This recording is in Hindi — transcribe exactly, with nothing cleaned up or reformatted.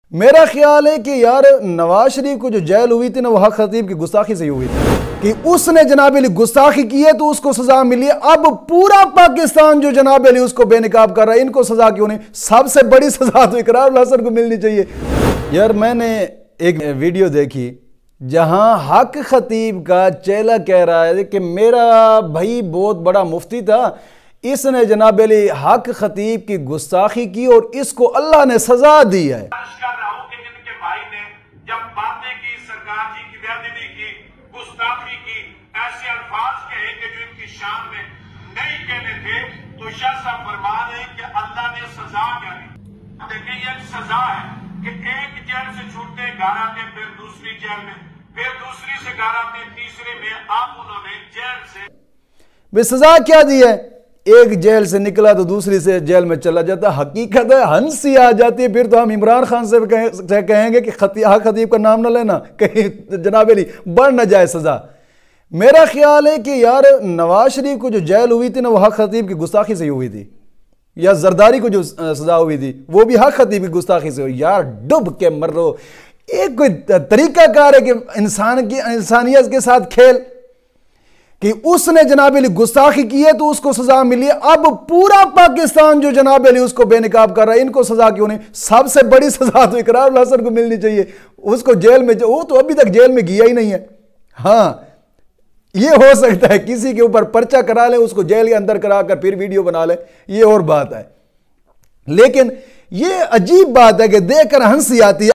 मेरा ख्याल है कि यार नवाज शरीफ को जो जेल हुई थी ना, वो हक खतीब की गुस्ताखी से ही हुई थी कि उसने जनाब अली गुस्ताखी की है तो उसको सजा मिली है। अब पूरा पाकिस्तान जो जनाब अली उसको बेनकाब कर रहा है, इनको सजा क्यों नहीं? सबसे बड़ी सजा तो इकरारुल हसन को मिलनी चाहिए। यार मैंने एक वीडियो देखी जहां हक खतीब का चेला कह रहा है कि मेरा भाई बहुत बड़ा मुफ्ती था, इसने जनाब अली हक खतीब की गुस्ताखी की और इसको अल्लाह ने सजा दी है। जब बातें की, सरकार जी की बेअदबी की, गुस्ताखी की, ऐसे अल्फाज कहे कि जो इनकी शान में नहीं कहने थे, तो शाह साहब फरमा रहे कि अल्लाह ने सजा क्या दी। देखिए ये सजा है कि एक जेल से छूटते घर आते, फिर दूसरी जेल में, फिर दूसरी से घर आते, तीसरे में, अब उन्होंने जेल से वे सजा क्या दी है? एक जेल से निकला तो दूसरी से जेल में चला जाता। हकीकत है हंसी आ जाती है। फिर तो हम इमरान खान से कहें, कहेंगे कि खती, हक खतीब का नाम ना लेना, कहीं जनाब अली बढ़ ना जाए सजा। मेरा ख्याल है कि यार नवाज शरीफ को जो जेल हुई थी ना, वो हक खतीब की गुस्ताखी से ही हुई थी, या जरदारी को जो सजा हुई थी वो भी हक खतीब की गुस्ताखी से हुई। यार डूब के मर रो। एक कोई तरीकाकार है कि इंसान की इंसानियत के साथ खेल कि उसने जनाब अली गुस्ताखी की है तो उसको सजा मिली है। अब पूरा पाकिस्तान जो जनाब अली उसको बेनकाब कर रहा है, इनको सजा क्यों नहीं? सबसे बड़ी सजा तो इकरारुल हसन को मिलनी चाहिए। उसको जेल में, वो तो अभी तक जेल में गया ही नहीं है। हाँ, ये हो सकता है किसी के ऊपर पर्चा करा ले, उसको जेल के अंदर कराकर फिर वीडियो बना ले, ये और बात है। लेकिन ये अजीब बात है कि देखकर हंसी आती है।